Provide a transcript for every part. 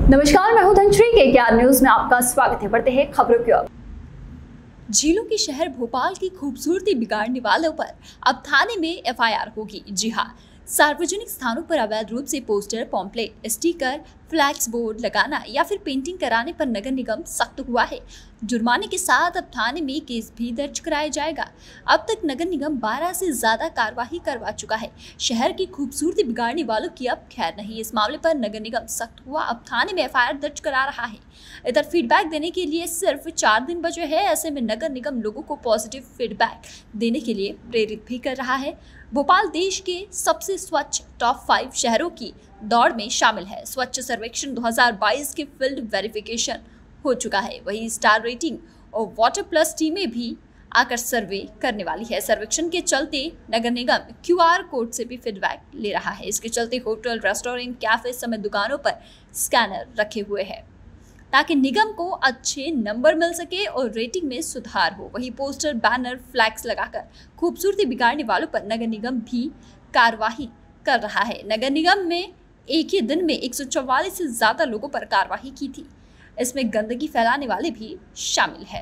नमस्कार, मैं हूं धनश्री के न्यूज में आपका स्वागत है। बढ़ते हैं खबरों की ओर। झीलों के शहर भोपाल की खूबसूरती बिगाड़ने वालों पर अब थाने में एफआईआर होगी। जी हां, सार्वजनिक स्थानों पर अवैध रूप से poster, pamphlet, sticker, flex board लगाना या फिर पेंटिंग कराने पर नगर निगम सख्त हुआ है। जुर्माने के साथ अब थाने में केस भी दर्ज कराया जाएगा। अब तक नगर निगम 12 से ज्यादा कार्रवाई करवा चुका है। शहर की खूबसूरती बिगाड़ने वालों की अब खैर नहीं। इस मामले पर नगर निगम सख्त हुआ, अब थाने में एफआईआर दर्ज करा रहा है। इधर फीडबैक देने के लिए सिर्फ 4 दिन बचे हैं। ऐसे में नगर निगम लोगों को पॉजिटिव फीडबैक देने के लिए प्रेरित भी कर रहा है। भोपाल देश के सबसे स्वच्छ टॉप 5 शहरों की दौड़ में शामिल है। स्वच्छ सर्वेक्षण 2022 के फील्ड वेरिफिकेशन हो चुका है। वहीं स्टार रेटिंग और वाटर प्लस टीमें भी आकर सर्वे करने वाली है। सर्वेक्षण के चलते नगर निगम QR कोड से भी फीडबैक ले रहा है। इसके चलते होटल, रेस्टोरेंट, कैफे समेत दुकानों पर स्कैनर रखे हुए हैं ताकि निगम को अच्छे नंबर मिल सके और रेटिंग में सुधार हो। वहीं पोस्टर, बैनर, फ्लैक्स लगाकर खूबसूरती बिगाड़ने वालों पर नगर निगम भी कार्रवाई कर रहा है। नगर निगम में एक ही दिन में 144 से ज्यादा लोगों पर कार्रवाई की थी। इसमें गंदगी फैलाने वाले भी शामिल है।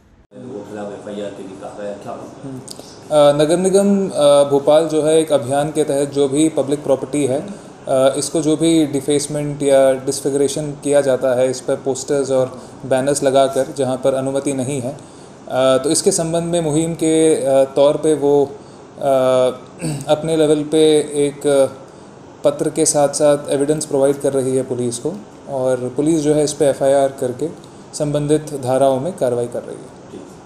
नगर निगम भोपाल जो है एक अभियान के तहत जो भी पब्लिक प्रॉपर्टी है, इसको जो भी डिफेसमेंट या डिसफिगरेशन किया जाता है, इस पर पोस्टर्स और बैनर्स लगाकर जहां पर अनुमति नहीं है, तो इसके संबंध में मुहिम के तौर पे वो अपने लेवल पे एक पत्र के साथ साथ एविडेंस प्रोवाइड कर रही है पुलिस को, और पुलिस जो है इस पे FIR करके संबंधित धाराओं में कार्रवाई कर रही है।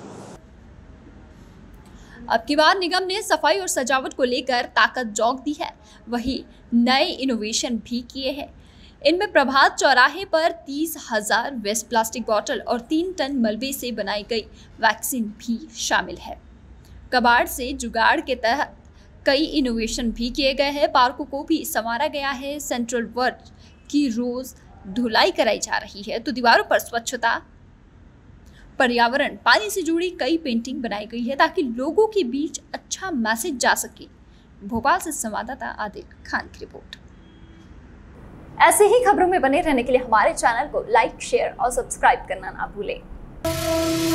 अब की बार निगम ने सफाई और सजावट को लेकर ताकत झोंक दी है। वही नए इनोवेशन भी किए हैं। इनमें प्रभात चौराहे पर 30,000 वेस्ट प्लास्टिक बोतल और 3 टन मलबे से बनाई गई वैक्सीन भी शामिल है। कबाड़ से जुगाड़ के तहत कई इनोवेशन भी किए गए हैं। पार्कों को भी संवारा गया है। सेंट्रल वर्ल्ड की रोज धुलाई कराई जा रही है, तो दीवारों पर स्वच्छता, पर्यावरण, पानी से जुड़ी कई पेंटिंग बनाई गई है ताकि लोगों के बीच अच्छा मैसेज जा सके। भोपाल से संवाददाता आदिल खान की रिपोर्ट। ऐसे ही खबरों में बने रहने के लिए हमारे चैनल को लाइक, शेयर और सब्सक्राइब करना ना भूलें।